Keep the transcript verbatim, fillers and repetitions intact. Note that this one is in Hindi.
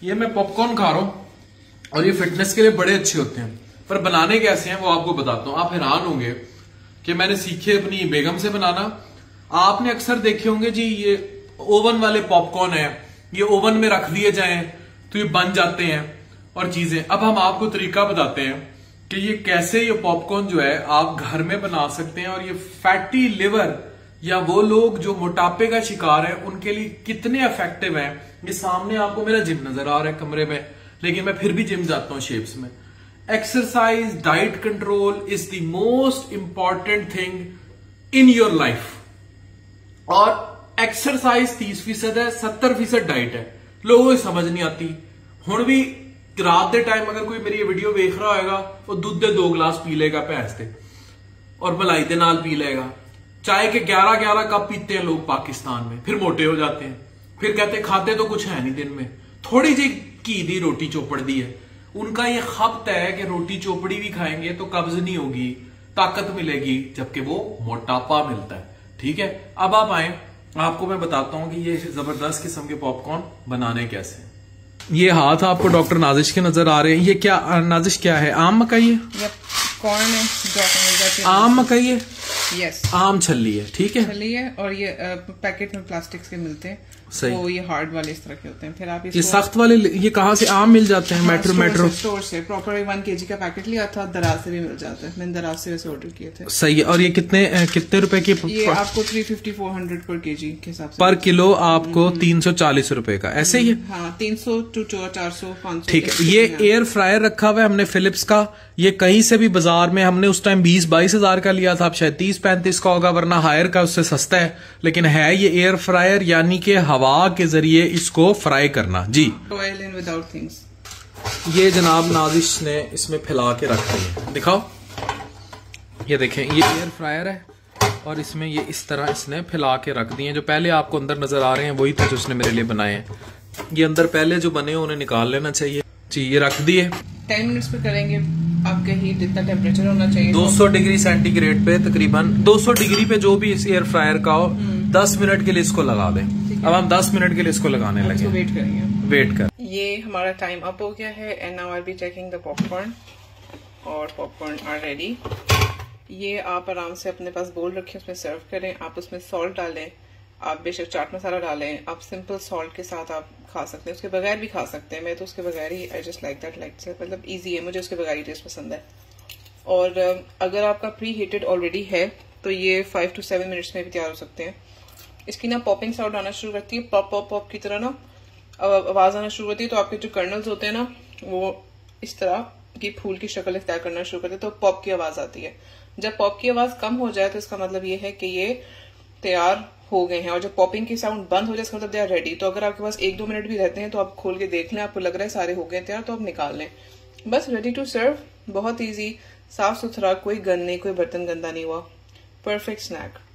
ये मैं पॉपकॉर्न खा रहा हूं और ये फिटनेस के लिए बड़े अच्छे होते हैं, पर बनाने कैसे हैं वो आपको बताता हूं। आप हैरान होंगे कि मैंने सीखे अपनी बेगम से बनाना। आपने अक्सर देखे होंगे जी ये ओवन वाले पॉपकॉर्न है, ये ओवन में रख दिए जाएं तो ये बन जाते हैं और चीजें। अब हम आपको तरीका बताते हैं कि ये कैसे ये पॉपकॉर्न जो है आप घर में बना सकते हैं और ये फैटी लिवर या वो लोग जो मोटापे का शिकार है उनके लिए कितने इफेक्टिव हैं। ये सामने आपको मेरा जिम नजर आ रहा है कमरे में, लेकिन मैं फिर भी जिम जाता हूं शेप्स में। Exercise, diet control is the most important thing in your life. और एक्सरसाइज तीस फीसद है, सत्तर फीसद डाइट है। लोगों को समझ नहीं आती। हुण भी रात के टाइम अगर कोई मेरी वीडियो देख रहा होगा वो दूध दे दो गिलास पी लेगा भैंस दे और मलाई दे नाल पी लेगा। चाय के ग्यारह ग्यारह कप पीते हैं लोग पाकिस्तान में, फिर मोटे हो जाते हैं, फिर कहते हैं खाते तो कुछ है नहीं दिन में, थोड़ी जी घी दी रोटी चोपड़ दी है। उनका ये खब्त है कि रोटी चोपड़ी भी खाएंगे तो कब्ज नहीं होगी, ताकत मिलेगी, जबकि वो मोटापा मिलता है। ठीक है, अब आप आए, आपको मैं बताता हूं कि ये जबरदस्त किस्म के पॉपकॉर्न बनाने कैसे। ये हाथ आपको डॉक्टर नाजिश के नजर आ रहे हैं। ये क्या नाजिश क्या है? आम मकई है, कॉर्न है, आम मकई है, यस, आम छल्ली है। ठीक है, छल्ली है और ये पैकेट में प्लास्टिक के मिलते हैं, सही। वो ये हार्ड वाले इस तरह के होते हैं। फिर आप ये सख्त वाले ये कहाँ से आम मिल जाते हैं? मेट्रो मेट्रो स्टोर से प्रॉपर वन केजी का पैकेट लिया था, दराज से भी मिल जाता है। मैंने दराज से वैसे ऑर्डर किए थे। सही है। और ये कितने कितने रुपए की? ये आपको three fifty four hundred per KG के हिसाब से, पर किलो आपको तीन सौ चालीस रुपए का, ऐसे ही है। हाँ, तीन सौ टू चार सौ पाँच सौ। ठीक है, ये एयर फ्रायर रखा हुआ है हमने फिलिप्स का। ये कहीं से भी बाजार में हमने उस टाइम बीस बाईस हजार का लिया था, अब शायद तीस पैंतीस का होगा, वरना हायर का उससे सस्ता है। लेकिन है ये एयर फ्रायर, यानी कि हवा के जरिए इसको फ्राई करना। जी, ऑयल इन विदाउट थिंग्स। ये जनाब नाजिश ने इसमें फैला के रख दिए, दिखाओ। ये देखें, ये एयर फ्रायर है और इसमें ये इस तरह इसने फैला के रख दिए। जो पहले आपको अंदर नजर आ रहे हैं वही थे जो उसने मेरे लिए बनाए हैं। ये अंदर पहले जो बने उन्हें निकाल लेना चाहिए। जी, ये रख दिए। टेन मिनट्स पे करेंगे। आपका हीट इतना टेम्परेचर होना चाहिए दो सौ डिग्री सेंटीग्रेड पे, तकरीबन दो सौ डिग्री पे जो भी इस एयर फ्रायर का हो, दस मिनट के लिए इसको लगा दें। अब हम दस मिनट के लिए इसको लगाने लगे, वेट करेंगे। वेट कर। ये हमारा टाइम अप हो गया है and now I be checking the popcorn और पॉपकॉर्न आर रेडी। ये आप आराम से अपने पास बोल रखें, उसमें सर्व करें। आप उसमें सॉल्ट डालें, आप बेशक चाट मसाला डालें, आप सिंपल सॉल्ट के साथ आप खा सकते हैं, उसके बगैर भी खा सकते हैं। मैं तो उसके बगैर ही, I just like that, like मतलब इजी है, मुझे उसके बगैर ही टेस्ट पसंद है। और अगर आपका प्री हीटेड ऑलरेडी है तो ये फाइव टू सेवन मिनट्स में भी तैयार हो सकते हैं। इसकी ना पॉपिंग साउंड आना शुरू करती है, पॉप पॉप पॉप की तरह ना आवाज आना शुरू होती है। तो आपके जो कर्नल्स होते हैं ना वो इस तरह की फूल की शक्ल इख्तियार करना शुरू करते हैं, तो पॉप की आवाज आती है। जब पॉप की आवाज कम हो जाए तो इसका मतलब ये है कि ये तैयार हो गए हैं। और जब पॉपिंग की साउंड बंद हो जाए इसका मतलब दे आर रेडी। तो अगर आपके पास एक दो मिनट भी रहते हैं तो आप खोल के देख लें, आपको लग रहा है सारे हो गए तैयार, तो आप निकाल लें। बस रेडी टू सर्व। बहुत ईजी, साफ सुथरा, कोई गंद नहीं, कोई बर्तन गंदा नहीं हुआ। Perfect snack.